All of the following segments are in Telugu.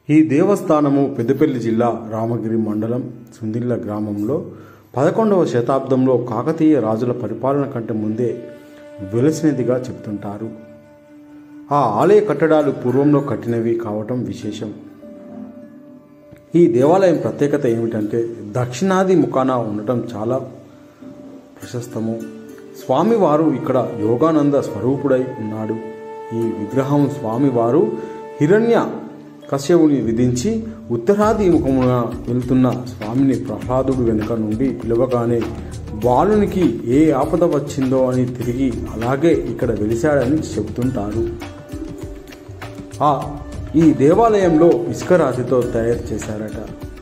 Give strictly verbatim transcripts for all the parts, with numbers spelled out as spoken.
ఈ దేవస్థానము పెద్దపల్లి జిల్లా రామగిరి మండలం సుందిళ్ళ గ్రామంలో పదకొండవ శతాబ్దంలో కాకతీయ రాజుల పరిపాలన కంటే ముందే వెలసినదిగా చెబుతుంటారు. ఆ ఆలయ కట్టడాలు పూర్వంలో కట్టినవి కావటం విశేషం. ఈ దేవాలయం ప్రత్యేకత ఏమిటంటే దక్షిణాది ముఖాన ఉండటం చాలా ప్రశస్తము. స్వామివారు ఇక్కడ యోగానంద స్వరూపుడై ఉన్నాడు. ఈ విగ్రహం స్వామివారు హిరణ్య కశ్యపుని విధించి ఉత్తరాది ముఖమున వెళ్తున్న స్వామిని ప్రహ్లాదుడు వెనుక నుండి పిలవగానే బాలునికి ఏ ఆపద వచ్చిందో అని తిరిగి అలాగే ఇక్కడ వెలిశాడని చెబుతుంటారు. ఆ ఈ దేవాలయంలో ఇసుక రాతితో తయారు చేశారట.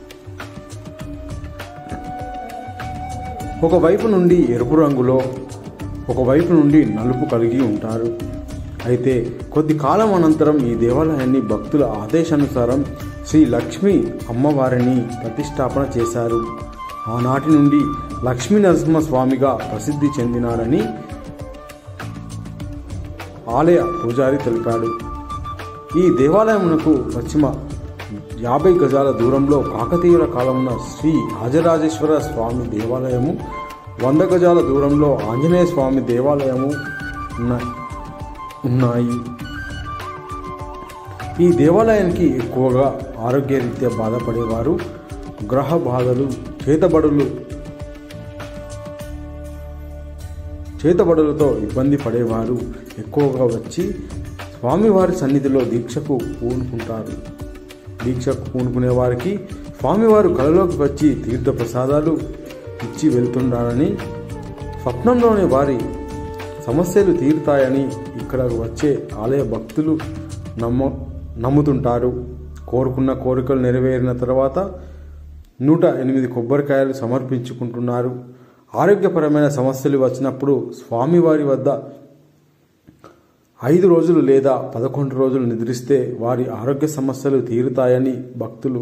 ఒకవైపు నుండి ఎరుపు రంగులో ఒకవైపు నుండి నలుపు కలిగి ఉంటారు. అయితే కొద్ది కాలం అనంతరం ఈ దేవాలయాన్ని భక్తుల ఆదేశానుసారం శ్రీ లక్ష్మీ అమ్మవారిని ప్రతిష్టాపన చేశారు. ఆనాటి నుండి లక్ష్మీ నరసింహస్వామిగా ప్రసిద్ధి చెందినాడని ఆలయ పూజారి తెలిపాడు. ఈ దేవాలయమునకు పశ్చిమ యాభై గజాల దూరంలో కాకతీయుల కాలంలో శ్రీ రాజరాజేశ్వర స్వామి దేవాలయము, వంద గజాల దూరంలో ఆంజనేయ స్వామి దేవాలయము ఉన్నాయి. ఈ దేవాలయానికి ఎక్కువగా ఆరోగ్యరీత్యా బాధపడేవారు, గ్రహ బాధలు, చేతబడులు చేతబడులతో ఇబ్బంది పడేవారు ఎక్కువగా వచ్చి స్వామివారి సన్నిధిలో దీక్షకు పూనుకుంటారు. దీక్షకు పూనుకునే వారికి స్వామివారు కళలోకి వచ్చి తీర్థ ప్రసాదాలు ఇచ్చి వెళ్తున్నారని, స్వప్నంలోనే వారి సమస్యలు తీరుతాయని ఇక్కడ వచ్చే ఆలయ భక్తులు నమ్మ నమ్ముతుంటారు. కోరుకున్న కోరికలు నెరవేరిన తర్వాత నూట ఎనిమిది కొబ్బరికాయలు సమర్పించుకుంటున్నారు. ఆరోగ్యపరమైన సమస్యలు వచ్చినప్పుడు స్వామివారి వద్ద ఐదు రోజులు లేదా పదకొండు రోజులు నిద్రిస్తే వారి ఆరోగ్య సమస్యలు తీరుతాయని భక్తులు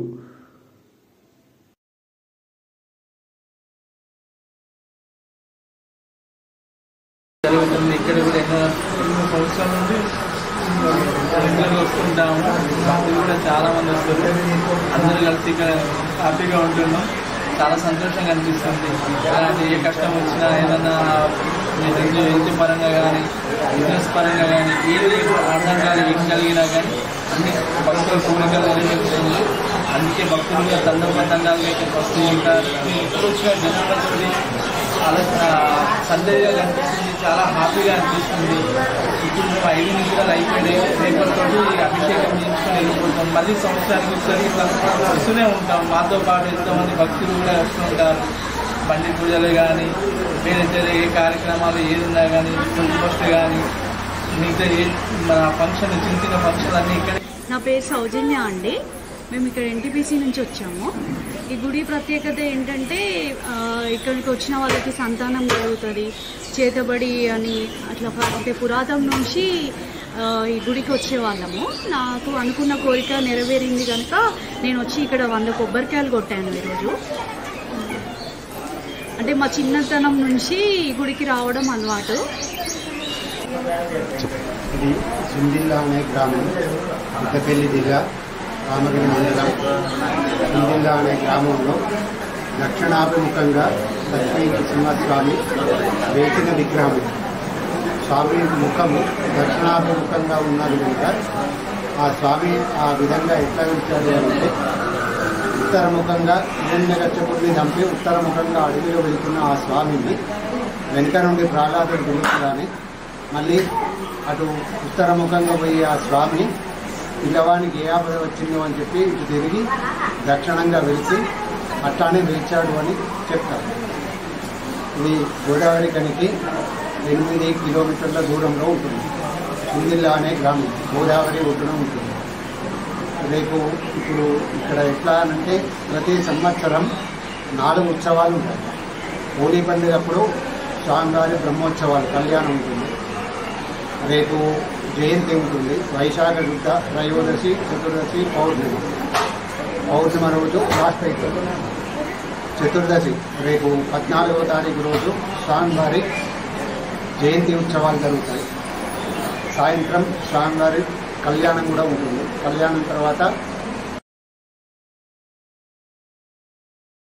జరుగుతుంది. ఇక్కడ కూడా ఎన్నో ఎన్నో సంవత్సరాల నుండి రెగ్యులర్గా వస్తుంటాము. భక్తులు కూడా చాలా మంది వస్తారు. అందరూ కలిసి ఇక్కడ హ్యాపీగా ఉంటున్నాం. చాలా సంతోషంగా అనిపిస్తుంది. అలాంటి ఏ కష్టం వచ్చినా, ఏదన్నా హెల్త్ హెల్త్ పరంగా కానీ, బిజినెస్ పరంగా కానీ, ఏది అర్థం కాదు ఏం కలిగినా కానీ అన్ని భక్తుల కోరికలు నెరవేరుతుంది. అందుకే భక్తులు కూడా తండోపతండాలుగా ఇక్కడ వస్తూ ఉంటారు. ఎప్పుడు వచ్చిన జనాలతోటి చాలా సందడిగా కనిపిస్తుంది. చాలా హ్యాపీగా అనిపిస్తుంది. ఇప్పుడు మేము ఐదు నిమిషాలు అయిపోయినాయి. రేపటితో అభిషేకం చేయించుకొని వెళ్ళిపోతాం. మళ్ళీ సంవత్సరానికి ఒకసారి ఇట్లా వస్తూనే ఉంటాం. మాతో పాటు ఎంతోమంది భక్తులు కూడా వస్తుంటారు. బండి పూజలు కానీ, వేరే ఏ కార్యక్రమాలు ఏది ఉన్నా కానీ, ఫస్ట్ కానీ మిగతా ఏ మన ఫంక్షన్ చిన్న చిన్న ఫంక్షన్ అన్నీ ఇక్కడ. నా పేరు సౌజన్య అండి. మేము ఇక్కడ ఎన్టీపీసీ నుంచి వచ్చాము. ఈ గుడి ప్రత్యేకత ఏంటంటే ఇక్కడికి వచ్చిన వాళ్ళకి సంతానం కలుగుతుంది, చేతబడి అని అట్లా అంటే పురాతనం నుంచి ఈ గుడికి వచ్చేవాళ్ళము. నాకు అనుకున్న కోరిక నెరవేరింది కనుక నేను వచ్చి ఇక్కడ వంద కొబ్బరికాయలు కొట్టాను ఈరోజు. అంటే మా చిన్నతనం నుంచి ఈ గుడికి రావడం అలవాటు. ఇది సుందిళ్ళ అనే గ్రామం, పెద్దపల్లి జిల్లా రామగిరి మండలం. సుందిళ్ళ అనే గ్రామంలో దక్షిణాభిముఖంగా లక్ష్మీ నరసింహస్వామి వేసిన విగ్రహం. స్వామి ముఖము దక్షిణాభిముఖంగా ఉన్నది కనుక ఆ స్వామి ఆ విధంగా ఎట్లా వెళ్తాడు అంటే ఉత్తరముఖంగా హిరణ్యకశ్యపుడిని చంపి ఉత్తరముఖంగా అడవిలో వెళ్తున్న ఆ స్వామిని వెనుక నుండి ప్రహ్లాదుడు పిలుస్తాడని, మళ్ళీ అటు ఉత్తరముఖంగా పోయి ఆ స్వామి పిల్లవానికి ఏ ఆపద వచ్చిందో అని చెప్పి ఇటు తిరిగి దక్షిణంగా వెలిసి అట్లానే వెలిచాడు అని చెప్తారు. ఇది గోదావరి కనికి ఎనిమిది కిలోమీటర్ల దూరంలో ఉంటుంది. సుందిళ్ళ అనే గ్రామం గోదావరి ఒడ్డున ఉంటుంది. రేపు ఇప్పుడు ఇక్కడ ఎట్లా అంటే ప్రతి సంవత్సరం నాలుగు ఉత్సవాలు ఉంటాయి. హోలీ పండుగప్పుడు స్వామివారి బ్రహ్మోత్సవాలు కళ్యాణం ఉంటుంది. రేపు జయంతి ఉంటుంది. వైశాఖ శుద్ధ త్రయోదశి, చతుర్దశి, పౌర్ణమి. పౌర్ణమి రోజు లాస్ట్ అవుతుంది. చతుర్దశి రేపు పద్నాలుగవ తారీఖు రోజు స్వామివారి జయంతి ఉత్సవాలు జరుగుతాయి. సాయంత్రం స్వామివారి కళ్యాణం కూడా ఉంటుంది. కళ్యాణం తర్వాత